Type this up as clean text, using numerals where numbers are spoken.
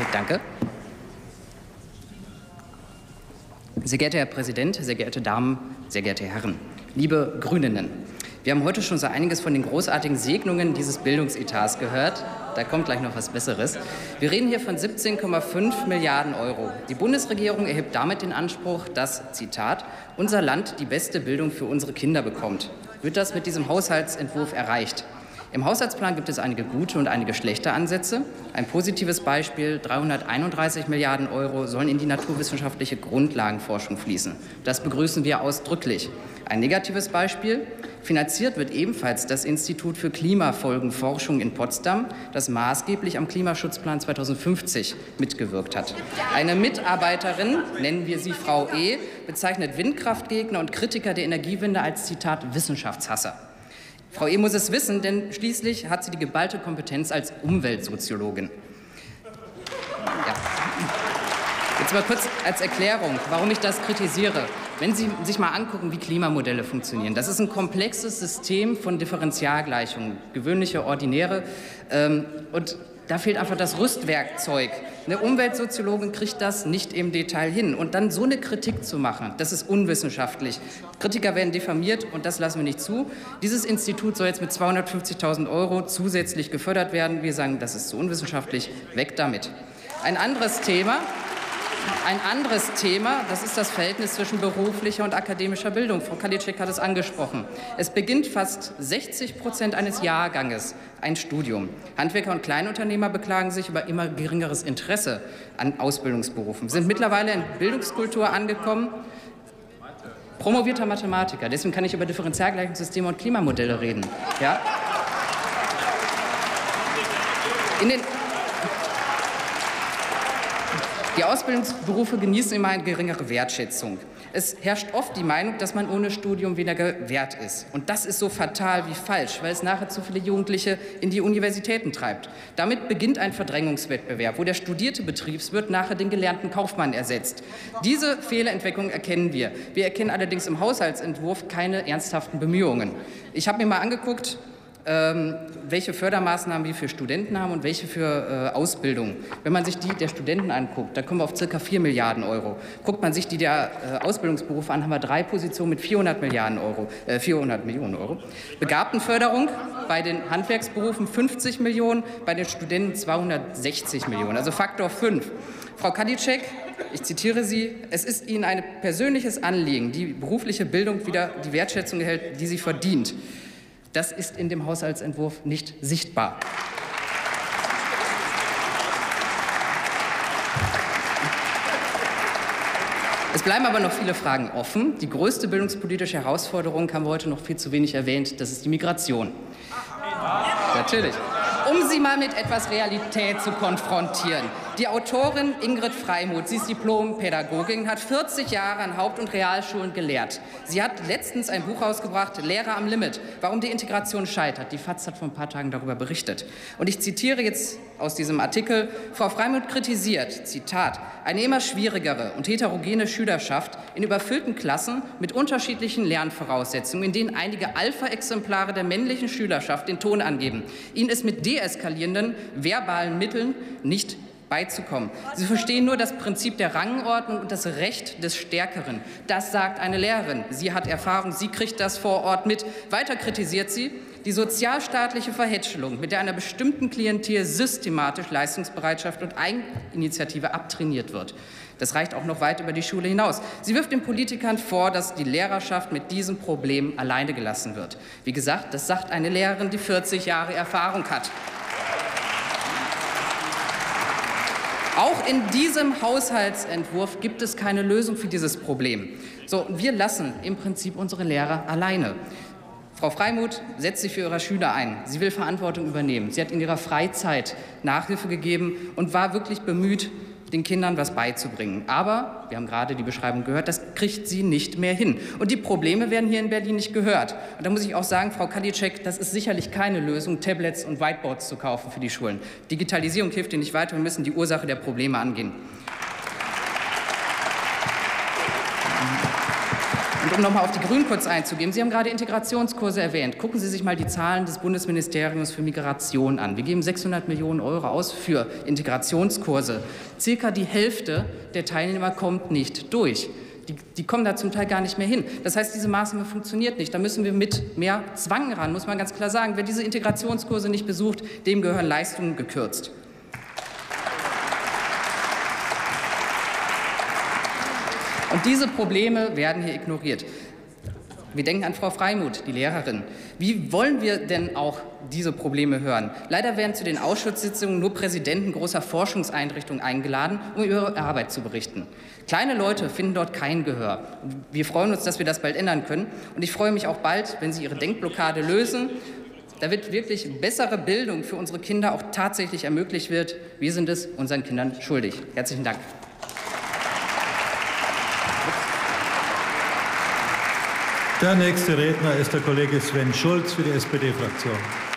Danke. Sehr geehrter Herr Präsident, sehr geehrte Damen, sehr geehrte Herren, liebe Grüninnen. Wir haben heute schon so einiges von den großartigen Segnungen dieses Bildungsetats gehört. Da kommt gleich noch was Besseres. Wir reden hier von 17,5 Milliarden Euro. Die Bundesregierung erhebt damit den Anspruch, dass, Zitat, unser Land die beste Bildung für unsere Kinder bekommt. Wird das mit diesem Haushaltsentwurf erreicht? Im Haushaltsplan gibt es einige gute und einige schlechte Ansätze. Ein positives Beispiel: 331 Milliarden Euro sollen in die naturwissenschaftliche Grundlagenforschung fließen. Das begrüßen wir ausdrücklich. Ein negatives Beispiel: finanziert wird ebenfalls das Institut für Klimafolgenforschung in Potsdam, das maßgeblich am Klimaschutzplan 2050 mitgewirkt hat. Eine Mitarbeiterin, nennen wir sie Frau E., bezeichnet Windkraftgegner und Kritiker der Energiewende als, Zitat, Wissenschaftshasser. Frau E. muss es wissen, denn schließlich hat sie die geballte Kompetenz als Umweltsoziologin. Ja. Jetzt mal kurz als Erklärung, warum ich das kritisiere. Wenn Sie sich mal angucken, wie Klimamodelle funktionieren, das ist ein komplexes System von Differentialgleichungen, gewöhnliche, ordinäre, und da fehlt einfach das Rüstwerkzeug. Eine Umweltsoziologin kriegt das nicht im Detail hin. Und dann so eine Kritik zu machen, das ist unwissenschaftlich. Kritiker werden diffamiert und das lassen wir nicht zu. Dieses Institut soll jetzt mit 250.000 € zusätzlich gefördert werden. Wir sagen, das ist zu unwissenschaftlich. Weg damit. Ein anderes Thema, das ist das Verhältnis zwischen beruflicher und akademischer Bildung. Frau Karliczek hat es angesprochen. Es beginnt fast 60% eines Jahrganges ein Studium. Handwerker und Kleinunternehmer beklagen sich über immer geringeres Interesse an Ausbildungsberufen. Wir sind mittlerweile in Bildungskultur angekommen. Promovierter Mathematiker, deswegen kann ich über Differentialgleichungssysteme und Klimamodelle reden. Ja? Die Ausbildungsberufe genießen immer eine geringere Wertschätzung. Es herrscht oft die Meinung, dass man ohne Studium weniger wert ist. Und das ist so fatal wie falsch, weil es nachher zu viele Jugendliche in die Universitäten treibt. Damit beginnt ein Verdrängungswettbewerb, wo der studierte Betriebswirt nachher den gelernten Kaufmann ersetzt. Diese Fehlerentwicklung erkennen wir. Wir erkennen allerdings im Haushaltsentwurf keine ernsthaften Bemühungen. Ich habe mir mal angeguckt, welche Fördermaßnahmen wir für Studenten haben und welche für Ausbildung. Wenn man sich die der Studenten anguckt, da kommen wir auf ca. 4 Milliarden Euro. Guckt man sich die der Ausbildungsberufe an, haben wir 3 Positionen mit 400 Millionen Euro. Begabtenförderung bei den Handwerksberufen 50 Millionen, bei den Studenten 260 Millionen, also Faktor 5. Frau Karliczek, ich zitiere Sie: Es ist Ihnen ein persönliches Anliegen, die berufliche Bildung wieder die Wertschätzung erhält, die sie verdient. Das ist in dem Haushaltsentwurf nicht sichtbar. Es bleiben aber noch viele Fragen offen. Die größte bildungspolitische Herausforderung haben wir heute noch viel zu wenig erwähnt. Das ist die Migration. Natürlich. Um Sie mal mit etwas Realität zu konfrontieren. Die Autorin Ingrid Freimuth, sie ist Diplom-Pädagogin, hat 40 Jahre an Haupt- und Realschulen gelehrt. Sie hat letztens ein Buch rausgebracht, Lehrer am Limit, warum die Integration scheitert. Die FAZ hat vor ein paar Tagen darüber berichtet. Und ich zitiere jetzt aus diesem Artikel: Frau Freimuth kritisiert, Zitat, eine immer schwierigere und heterogene Schülerschaft in überfüllten Klassen mit unterschiedlichen Lernvoraussetzungen, in denen einige Alpha-Exemplare der männlichen Schülerschaft den Ton angeben. Ihnen ist mit deeskalierenden verbalen Mitteln nicht beizukommen. Sie verstehen nur das Prinzip der Rangordnung und das Recht des Stärkeren. Das sagt eine Lehrerin. Sie hat Erfahrung, sie kriegt das vor Ort mit. Weiter kritisiert sie die sozialstaatliche Verhätschelung, mit der einer bestimmten Klientel systematisch Leistungsbereitschaft und Eigeninitiative abtrainiert wird. Das reicht auch noch weit über die Schule hinaus. Sie wirft den Politikern vor, dass die Lehrerschaft mit diesem Problem alleine gelassen wird. Wie gesagt, das sagt eine Lehrerin, die 40 Jahre Erfahrung hat. Auch in diesem Haushaltsentwurf gibt es keine Lösung für dieses Problem. So, wir lassen im Prinzip unsere Lehrer alleine. Frau Freimuth setzt sich für ihre Schüler ein. Sie will Verantwortung übernehmen. Sie hat in ihrer Freizeit Nachhilfe gegeben und war wirklich bemüht, den Kindern was beizubringen. Aber, wir haben gerade die Beschreibung gehört, das kriegt sie nicht mehr hin. Und die Probleme werden hier in Berlin nicht gehört. Und da muss ich auch sagen, Frau Karliczek, das ist sicherlich keine Lösung, Tablets und Whiteboards zu kaufen für die Schulen. Digitalisierung hilft ihnen nicht weiter. Wir müssen die Ursache der Probleme angehen. Und Um noch mal auf die Grünen kurz einzugehen. Sie haben gerade Integrationskurse erwähnt. Gucken Sie sich mal die Zahlen des Bundesministeriums für Migration an. Wir geben 600 Millionen € aus für Integrationskurse. Circa die Hälfte der Teilnehmer kommt nicht durch. Die kommen da zum Teil gar nicht mehr hin. Das heißt, diese Maßnahme funktioniert nicht. Da müssen wir mit mehr Zwang ran, muss man ganz klar sagen. Wer diese Integrationskurse nicht besucht, dem gehören Leistungen gekürzt. Und diese Probleme werden hier ignoriert. Wir denken an Frau Freimuth, die Lehrerin. Wie wollen wir denn auch diese Probleme hören? Leider werden zu den Ausschusssitzungen nur Präsidenten großer Forschungseinrichtungen eingeladen, um über ihre Arbeit zu berichten. Kleine Leute finden dort kein Gehör. Wir freuen uns, dass wir das bald ändern können. Und ich freue mich auch bald, wenn Sie Ihre Denkblockade lösen. Da wird wirklich bessere Bildung für unsere Kinder auch tatsächlich ermöglicht wird. Wir sind es unseren Kindern schuldig. Herzlichen Dank. Der nächste Redner ist der Kollege Sven Schulz für die SPD-Fraktion.